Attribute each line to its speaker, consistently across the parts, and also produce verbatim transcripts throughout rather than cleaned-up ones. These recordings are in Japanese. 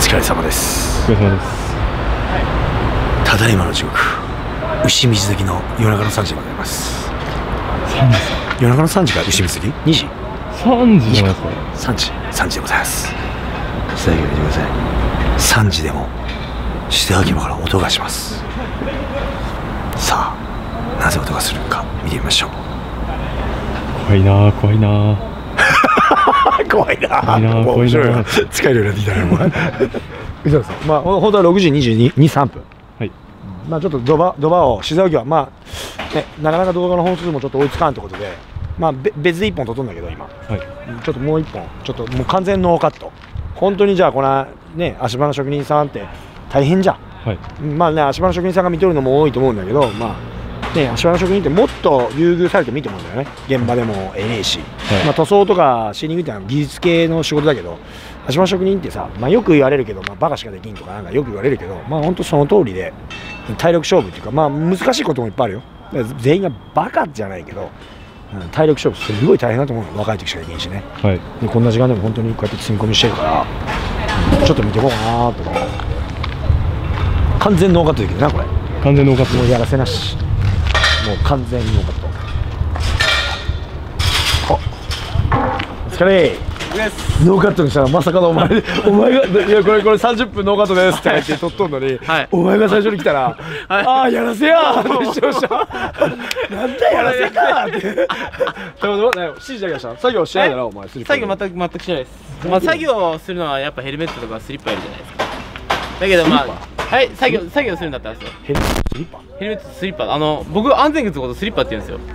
Speaker 1: 疲れ様です。
Speaker 2: お疲れ様です。
Speaker 1: ただいまの時刻、牛水時の夜中のさんじでございます。夜中のさんじから牛水時にじ
Speaker 2: さんじじゃないですか。
Speaker 1: さんじさんじでございます。最後に見てください。さんじでも下秋葉から音がします。さあ、なぜ音がするのか見てみましょう。
Speaker 2: 怖いなー怖いなー
Speaker 1: 怖いなー
Speaker 2: 怖いなー怖いなー
Speaker 1: 使えるようになってきたね、お前。嘘です。まあ本当はろくじにじゅうに、さんぷん。
Speaker 2: はい。ま
Speaker 1: あちょっとドバドバを静岡はまあね、なかなか動画の本数もちょっと追いつかんってことで、まあべ別でいっぽん撮っとんだけど今。はい。ちょっともういっぽんちょっともう完全ノーカット。本当にじゃあこのね足場の職人さんって大変じゃん。はい。まあね足場の職人さんが見とるのも多いと思うんだけど、まあ。ね、足場の職人ってもっと優遇されてもいいと思うんだよね。現場でもええし、はい、まあ塗装とかシーリングってのは技術系の仕事だけど、足場の職人ってさ、まあ、よく言われるけど、まあ、バカしかできんとかなんかよく言われるけど、まあ本当その通りで体力勝負っていうか、まあ難しいこともいっぱいあるよ。全員がバカじゃないけど、うん、体力勝負すごい大変だと思うの。若い時しかできんしね、はい、でこんな時間でも本当にこうやって積み込みしてるから、うん、ちょっと見ていこうかなと思う。完全ノーカットできるなこれ。完全ノーカットもうやらせなし、もう完全にノーカット。お疲れノーカットにしたらまさかのお前お前がいやこれこれさんじゅっぷんノーカットですって言って撮っとんのに、はい、お前が最初に来たら、はい、ああやらせやーってしてました。なんだやらせかーって。指示だけした作業しないだろお前。
Speaker 3: 作業全く全くしないです。まあ作業をするのはやっぱヘルメットとかスリッパいるじゃないですか。だけどまあはい作業作業するんだったらですよ。
Speaker 1: ヘルメットスリッパ？
Speaker 3: ヘルメットスリッパ、あの僕安全靴のことスリッパって言うんですよ。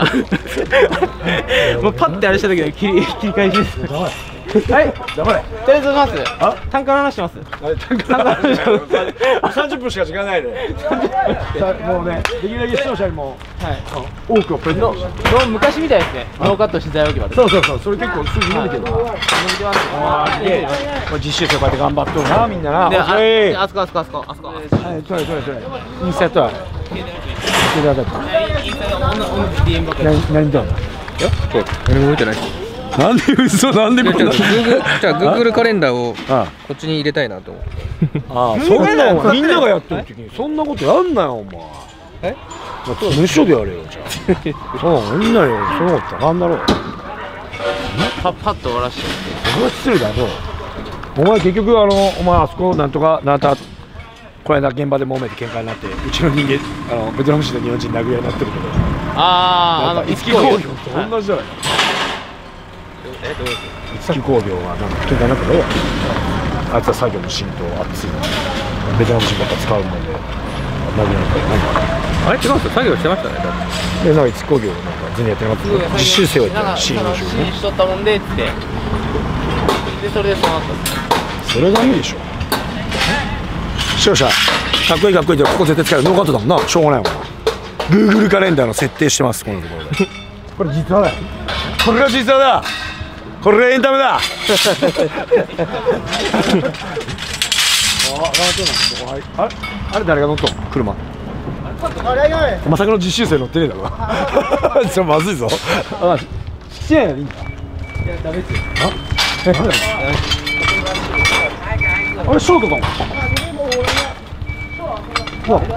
Speaker 3: もうパッてあれした時の切り切り返しです。はい、黙れ。とりあえずます。あ、単価の話します。あれ単価の話します。三十分しか時間ないで。もうね、できるだけ視聴者にも多くをプレゼントして。 昔みたいですね。ノーカット取材置き場。
Speaker 1: そうそうそう、それ結構数字伸びてる。伸びてます。ああ、で、実習生こうやって頑張っとるな、みんなな。
Speaker 3: あそこあそこあそこあそこ。はい、それそれそれ。インスタやったわ。何何だ。
Speaker 4: え？何も動いてない。
Speaker 1: なんで嘘なんでこんな。
Speaker 4: じゃあ Google カレンダーをこっちに入れたいなと思う。
Speaker 1: ああ、そんなお前みんながやってる時にそんなことやんなよお前。え？無償でやれよじゃあ。そうみんなよそのことなんだろう。
Speaker 3: パッパッと終わらして。
Speaker 1: それは失礼だろ。お前結局あのお前あそこなんとかなんたこの間現場で揉めて喧嘩になってうちの人間あのベトナム人と日本人殴り合いになってるけど。
Speaker 3: あああの
Speaker 1: 五木工業と同じじゃない。
Speaker 3: えどういう
Speaker 1: 五木工業はなんか喧嘩になったらあいつは作業の浸透熱いのベトナム人ばっか使うもんで殴り合いになったら何か
Speaker 4: あれ違うんですよ、作業してましたね。
Speaker 1: でなんか五木工業なんか全然やってなかった実習生をやったらシーンの仕事ね
Speaker 3: しとったもんでっつってでそれでそうなったんです。
Speaker 1: それがいいでしょ。視聴者かっこいいかっこいいってここ絶対使えるノーカットだもんな。しょうがないもんな。 Google カレンダーの設定してますこのところで。これ実話だよ。これが実話だ。これがエンタメだ。ああれあれ誰が乗っとん車。まさかの実習生乗ってねえだろ。それまずいぞ。あ七円やでいいんだ。いやダメですよ。ああれショートかも。うわ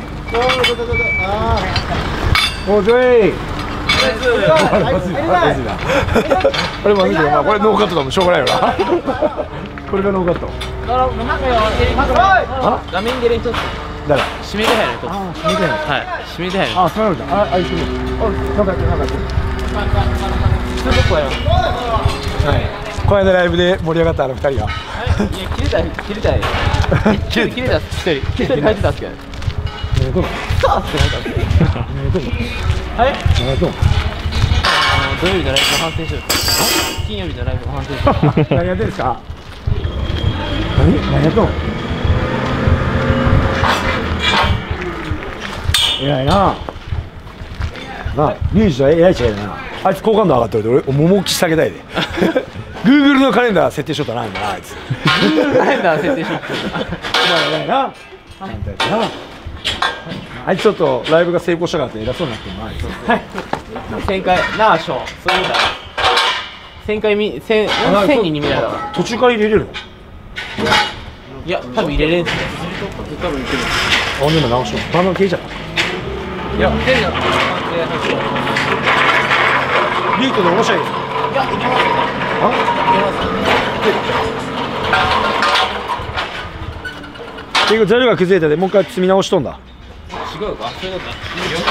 Speaker 1: おじょい。これまずいな。これまずいな。これノーカットだもんしょうがないよな。これがノーカット。
Speaker 3: あ画面で練習
Speaker 1: 誰？
Speaker 3: 締めて入ると。
Speaker 1: あ締めて入る。
Speaker 3: はい締めて入る。
Speaker 1: あそうなんだ。ああいつ。あなんかなんか。
Speaker 3: 普通どこやろ。
Speaker 1: はい。この間ライブで盛り上がったあの二人が。
Speaker 3: いや切れた切れたい。切れ切れた一人一人帰ってたっすけど。
Speaker 1: どう？
Speaker 3: さあってなったんです。はい。
Speaker 1: どう？
Speaker 3: あの土曜日のライブ反省しよう。金曜日のライブ反省しよう。
Speaker 1: 何やってんですか？何？何やっとん？偉いな。なあ、ミュージシャン偉いっちゃ偉いな。あいつ好感度上がってるで俺桃木下げたいで。Google のカレンダー設定しとったな今なあいつ。
Speaker 3: Google カレンダー設定しとった。
Speaker 1: お前偉いな。なんだよな。あいつちょっとライブが成功したからって偉そうになってるなあいつ。はい。
Speaker 3: 旋回なあショーそういうだ。旋回み千千人に見られた。
Speaker 1: 途中から入れれるの？
Speaker 3: いや多分入れれんすね。
Speaker 1: 多分いける。あ、でも直しよう。バンド消えちゃった。
Speaker 3: いや出るな。
Speaker 1: ビートで面白いです。
Speaker 3: いやいけますよ。
Speaker 1: あ？
Speaker 3: いけます。
Speaker 1: 結局材料が崩れたでもう一回積み直しとんだ。
Speaker 3: 違うか。そういうことだ。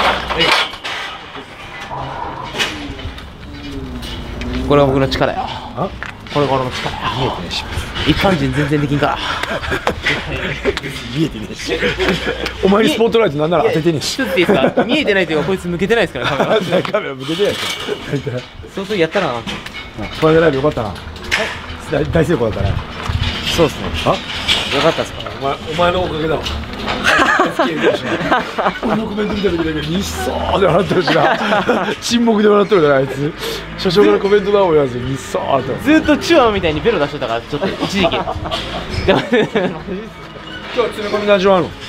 Speaker 3: これは僕の力や。
Speaker 1: あ？
Speaker 3: これが俺の力や。
Speaker 1: 見えてねえし。
Speaker 3: 一般人全然できんから。
Speaker 1: 見えてねえし。お前にスポットライトなんなら当ててねえし。
Speaker 3: 一ついいですか。見えてないというかこいつ向けてないですからカメラ。
Speaker 1: カメラ向けてない大体。
Speaker 3: そうそうやったらな。
Speaker 1: これでライブよかったな。大大成功だったね。
Speaker 3: そうですね。
Speaker 1: あ？
Speaker 3: よかったですか。
Speaker 1: お前お前のおかげだわ。俺のコメント見た時だけ日相で笑ってるしな。沈黙で笑ってるからあいつ。社長からコメントだもんやつ日相って。
Speaker 3: ずっとチュアみたいにベロ出してたからちょっと一時期。でも
Speaker 1: 今日詰め込みの味はあるの？
Speaker 3: も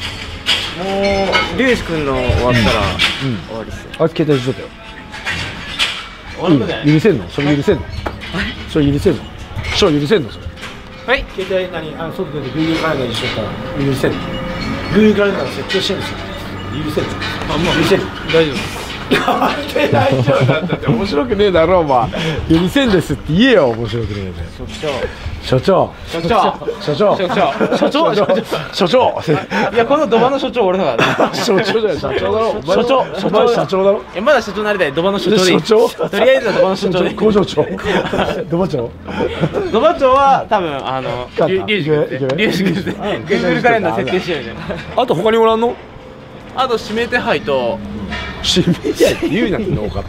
Speaker 3: うリュウシ君の終わったら終わりっすよ。
Speaker 1: あいつ携帯しとったよ。
Speaker 3: 終わることない。
Speaker 1: 許せんの？それ許せんの？それ許せんの？それ許せんのそれ？
Speaker 3: はい。
Speaker 1: 携帯何あの外で Google カレンダーにしとったら許せんの？ Google カレンダーの設定してるんですよ。許せんの？あ、もう許せんの？大丈夫です。なんで大丈夫なんだって面白くねえだろお前。許せんですって言えよ面白くねえで。所長。所長。所長。所長。所長。所長。所長。
Speaker 3: いやこのドバの所長俺だから。
Speaker 1: 所長じゃない社長だろ。
Speaker 3: 所長。
Speaker 1: お前社長だろ。
Speaker 3: えまだ社長になりたいドバの所長でいい。
Speaker 1: 所長。
Speaker 3: とりあえずはドバの所長で。
Speaker 1: 工場長。ドバ長。
Speaker 3: ドバ長は多分あのリュウジ君リュウジ君で Google カレンダー設定してるじゃん。
Speaker 1: あと他におらんの？
Speaker 3: あと指名手配と
Speaker 1: 指名手配って言うなって多かった。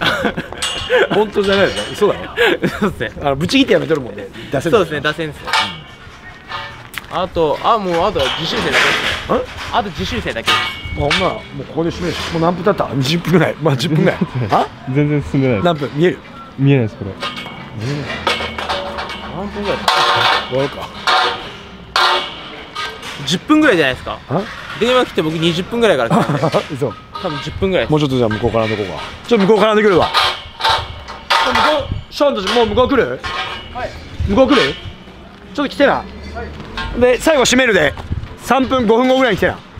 Speaker 1: 本当じゃないですか。嘘だろ。
Speaker 3: そうですね。
Speaker 1: あのブチ切ってやめてるもんね。出せ
Speaker 3: そうですね出せんすよ。あとあもうあとは実習生だけですね。あと実習生だけ。
Speaker 1: まあほんならもうここで締めるし。もう何分経った？にじゅっぷんぐらい。まあじゅっぷんぐらい。あ？
Speaker 2: 全然進んでないです。
Speaker 1: 何分見える？
Speaker 2: 見えないですこれ。
Speaker 3: 何分ぐらい？
Speaker 1: 終わるか。
Speaker 3: じゅっぷんぐらいじゃないですか。電話来て僕にじゅっぷんぐらいから来たんで
Speaker 1: 嘘。
Speaker 3: 多分じゅっぷんぐらい。
Speaker 1: もうちょっとじゃあ向こうからのとこが。ちょっと向こうからの来るわ。向こうシャンたちもう向こう来る？はい。向こう来る？ちょっと来てな。はい。で最後閉めるでさんぷんごふんごぐらいに来てな。
Speaker 3: こ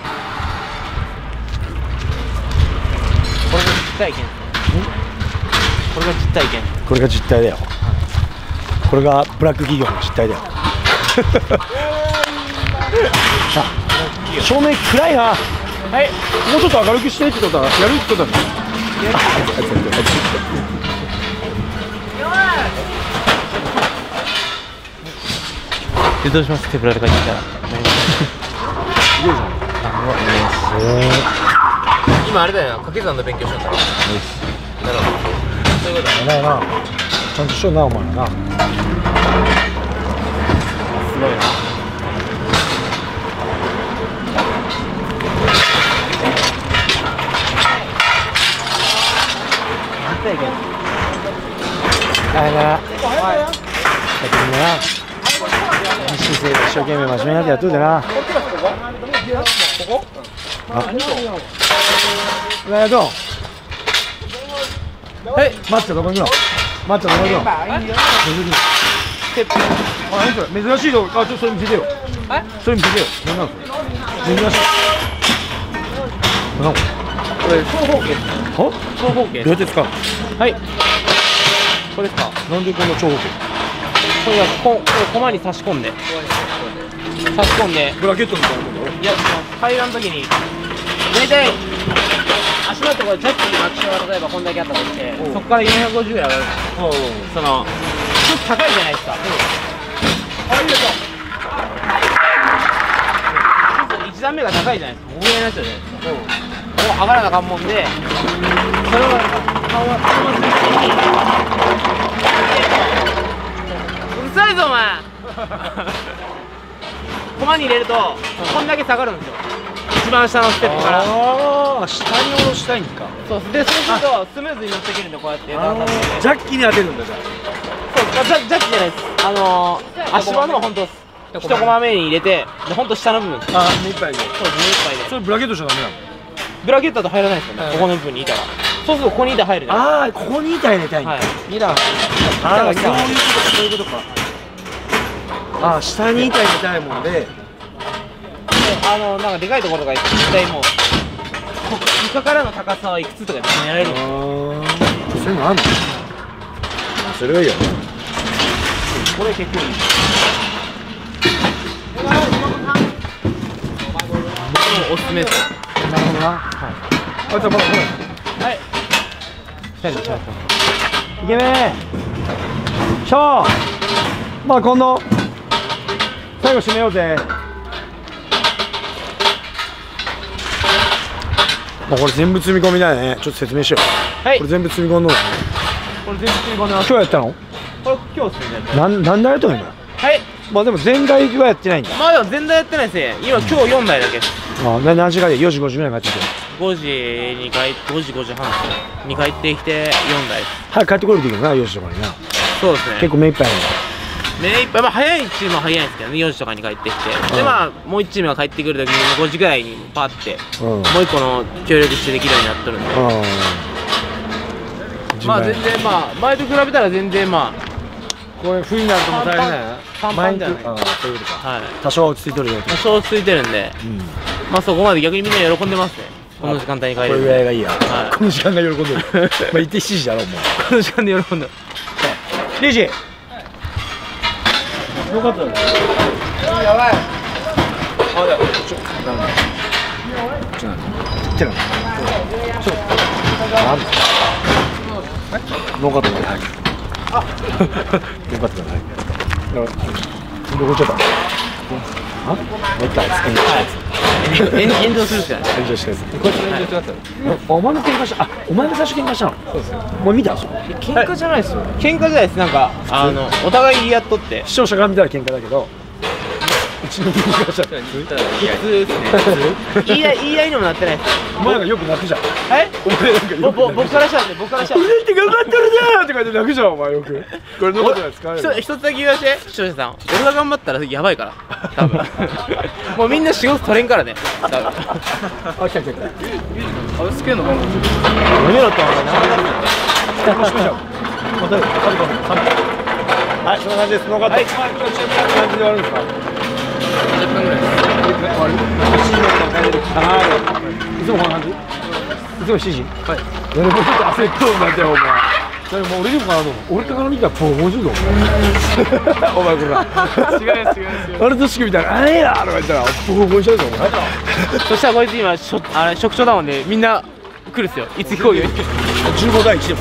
Speaker 3: れが実体験。これが実体験。
Speaker 1: これが実態だよ。これがブラック企業の実態だよ。照明暗いな。はい。もうちょっと明るくしてってことはやるってことだ。
Speaker 3: でどうします？手ぶらで帰ってきたら。今あれだよな、掛け算の勉強しようかな。なるほど。そういうことだ。
Speaker 1: ないな。ちゃんとしようなお前らな。
Speaker 3: すごいな。
Speaker 1: あら。先にな。実習生が一生懸命真面目になってやっといてな。あ。ライド。はい。待ってどこにいるの？待ってどこにいるの？あ、珍しいの。あ、ちょっとそれ見せてよ。それ見せてよ。何なんそれ？珍しい。何これ？
Speaker 3: これ長方形です。
Speaker 1: は？
Speaker 3: 長方形。
Speaker 1: どうやって使うの？
Speaker 3: はい。これですか？
Speaker 1: なんでこんな長方形？
Speaker 3: これはここれコマに差し込んで差し込んで
Speaker 1: ブラケットみたいなもんだろ？
Speaker 3: いや階段の時に大体足のところでジャッキに巻き潮が例えばこんだけあったとしてそこからよんひゃくごじゅうぐらい上がるんですよ。そのちょっと高いじゃないですか。あ、いいですよ。いち段目が高いじゃないですか。ここになっちゃうじゃないですか。ここ上がらなあかんもんでそれが顔はうるさいぞお前コマに入れるとこんだけ下がるんですよ。一番下のステップから。
Speaker 1: ああ、下に下ろしたいんか。
Speaker 3: そうでそうするとスムーズに乗っていけるんでこうやって
Speaker 1: ジャッキに当てるんだじゃあ。
Speaker 3: そうジャジャッキじゃないです。あのー、足場の本当一コマ目に入れてで本当下の部分です。
Speaker 1: あ、目いっぱいで。
Speaker 3: そうです、目いっぱいで。
Speaker 1: それブラケットしちゃダメなの？
Speaker 3: ブラケットだと入らないですよね、ここの部分に板が。そうするとここに板入るじゃない
Speaker 1: ああ、ここに板入れたいんだ。
Speaker 3: はい。
Speaker 1: 板。ああ、そういうことか、そういうことか。 あ、下に板入れたいもんで、
Speaker 3: あのなんかでかいところが絶対もう床からの高さはいくつとか決められる。
Speaker 1: ああ、そういうのあんの？それがいいよね。
Speaker 3: これ結構いい。おすすめです。
Speaker 1: なるほどな。はい。あ、じゃあまだ来ない。
Speaker 3: はい。二人でちゃんと。
Speaker 1: イケメン。ショー。まあ今度最後締めようぜ。まあこれ全部積み込みだよね。ちょっと説明しよう。はい。これ全部積み込んどんだね。
Speaker 3: これ全部積み込んでます。
Speaker 1: 今日やったの？
Speaker 3: これ今日ですね。
Speaker 1: なんなんでやったの今？はい。まあでも前回はやってないんだ。
Speaker 3: まあでも全然やってないですね。今今日よんだいだけです。
Speaker 1: あ、な何時間でよじごじぐらいに帰ってきて。
Speaker 3: ごじに帰ってごじごじはんに帰ってきてよんだいです。
Speaker 1: 早く帰ってこれるといいけどな、よじとかにな。
Speaker 3: そうですね。
Speaker 1: 結構目いっぱいやね。
Speaker 3: 目いっぱい、まあ早いチームは早いんですけどね、よじとかに帰ってきて、でまあもういちチームが帰ってくるときにごじぐらいにパッて、うん、もういっこの協力してできるようになっとるんで、うん、まあ全然まあ前と比べたら全然まあ
Speaker 1: これ冬になるともう大変だよな。
Speaker 3: パンパンじゃない。
Speaker 1: ああ、そういうことか。はい。多少落ち着いとるよ。
Speaker 3: 多少落ち着いてるんで、うん、まあそこまで逆にみんな喜んでますね。この時間帯に帰る。
Speaker 1: これぐらいがいいや。はい、この時間が喜んでる。まあ行ってしちじだろもう。
Speaker 3: この時間で喜んでる。
Speaker 1: リージ。よかったね。やばい。あ、だ。ちょ。なんだ。ちょなんだ。ちょ。ちょ。なんだ。よかったね。あ。よかったね。どこ行っちゃった。あ？もう一回。炎
Speaker 3: 上するじゃない。
Speaker 1: 炎上したやつ。こいつ炎上したやつ。お前も喧嘩した。あ、お前が最初喧嘩したの。そうですよ。もう見た？
Speaker 3: 喧嘩じゃないですよ。喧嘩じゃないです。なんかあのお互い言い合っとって。
Speaker 1: 視聴者が見たら喧嘩だけど。うちの喧嘩した。普
Speaker 3: 通ですね。言い合い言い合いにもなってないです。
Speaker 1: お前なんかよく泣くじゃん。
Speaker 3: はい？お前なんかよく。僕からしたらね、僕からしたら。
Speaker 1: 俺って頑張ってるじゃんとか言って泣くじゃんお前よく。これのことは使われる。
Speaker 3: 一つだけ言わして、視聴者さん。俺が頑張ったらやばいから。多分。もうみんな仕事取れんからね。多分。あ、
Speaker 1: 来た来た来た。
Speaker 3: あ、スケの番号。やめろってお前長かった。
Speaker 1: もしもしょ。また、はい、そんな感じです。のかった。はい、感じで終わるんですか。じゅっぷんぐらい。終わる。いつもこんな感じ。いつもしちじ。はい。俺もちょっと焦っとるんだってお前。それもう俺でもかなと思う。俺から見たらもう面白いぞお前。お前これ。違う違う違う。俺としく見たらあれやとか言ったらボコボコにしちゃうぞお前。
Speaker 3: そしたらこいつ今しょあれ職長だもんでみんな来るっすよ。いつ行こうよ。
Speaker 1: じゅうごだいいちでも。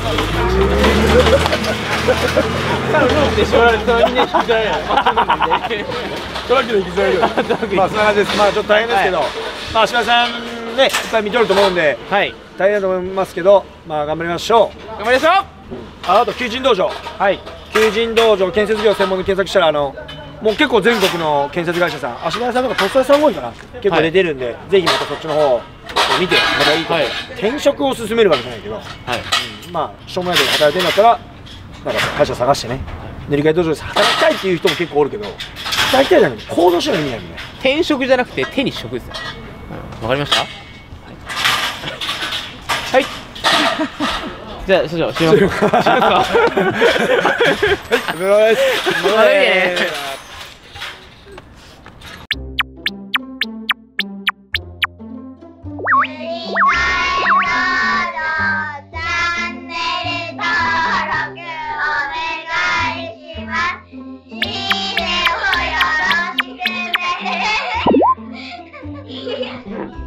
Speaker 3: 多分ロープで縛られてみんな引きずられる。
Speaker 1: トラックで引きずられる。まあそんな感じです。まあちょっと大変ですけど、まあ島さんねいっぱい見とると思うんで、大変だと思いますけど、まあ頑張りましょう。
Speaker 3: 頑張りましょう。
Speaker 1: あと求人道場。はい。求人道場建設業専門に検索したらあのもう結構全国の建設会社さん、足早さんとか鳥栖さん多いかな。結構出てるんで、ぜひまたそっちの方見てまたいいと。転職を進めるわけじゃないけど、まあしょうもないけど働いてるんだったらなんか会社探してね。練り替え道場で働きたいっていう人も結構おるけど、働きたいじゃなくて行動しないと意味ないもんね。
Speaker 3: 転職じゃなくて手に職ですよ。わかりました？はい。じゃあ、所長、しますか。しますか。はい、お疲れ様です。お疲れ様です。いいねをよろしくね。